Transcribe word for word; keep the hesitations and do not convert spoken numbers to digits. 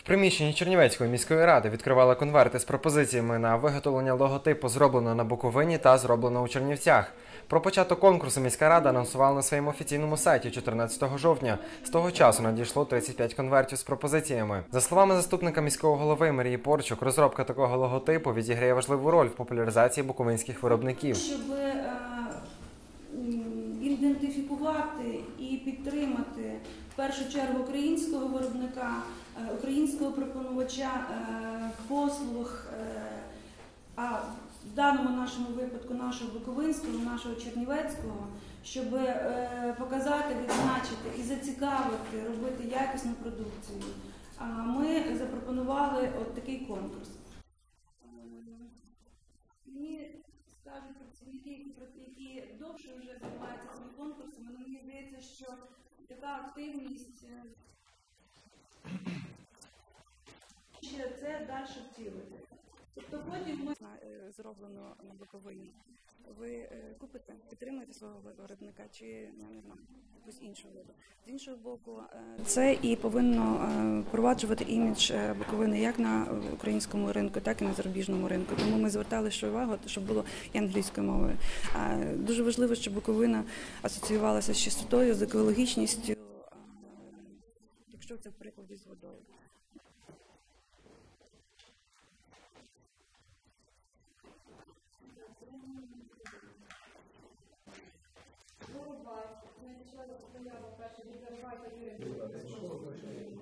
приміщенні Чернівецької міської ради відкривали конверти з пропозиціями на виготовлення логотипу «Зроблено на Буковині» та «Зроблено у Чернівцях». Про початок конкурсу міська рада анонсувала на своєму офіційному сайті чотирнадцятого жовтня. З того часу надійшло тридцять п'ять конвертів з пропозиціями. За словами заступника міського голови Марії Порчук, розробка такого логотипу відіграє важливу роль в популяризації буковинських виробників. Щоб ідентифікувати і підтримати в першу чергу українського виробника, українського пропонувача послуг, а в даному нашому випадку нашого буковинського, нашого чернівецького, щоб показати, відзначити і зацікавити, робити якісну продукцію, ми запропонували от такий конкурс. Мені скажуть працівники, які довше вже займаються цими конкурсами, але мені здається, що така активність ще це далі втілити. Тобто потім ми зроблено на Буковині. Ви купите, підтримуєте свого виробника чи, я не знаю, якусь іншу виду. З іншого боку, це і повинно впроваджувати імідж Буковини як на українському ринку, так і на зарубіжному ринку. Тому ми звертали ще увагу, щоб було і англійською мовою. Дуже важливо, щоб Буковина асоціювалася з чистотою, з екологічністю, якщо це в прикладі з водою. Вирубай, не почала поява перша від зарубай,